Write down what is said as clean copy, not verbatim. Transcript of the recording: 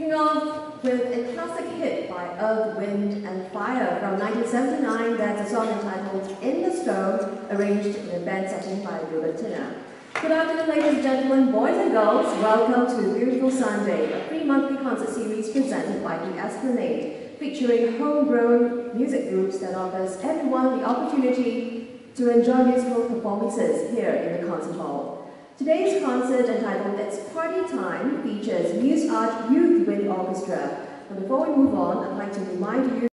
Kicking off with a classic hit by Earth, Wind and Fire from 1979, that's a song entitled In the Storm, arranged in a band setting by Gilbert. Good afternoon, ladies and gentlemen, boys and girls. Welcome to Beautiful Sunday, a free monthly concert series presented by the Esplanade, featuring homegrown music groups that offers everyone the opportunity to enjoy musical performances here in the concert hall. Today's concert, entitled It's Party Time, features Mus'Art Youth Wind Orchestra. But before we move on, I'd like to remind you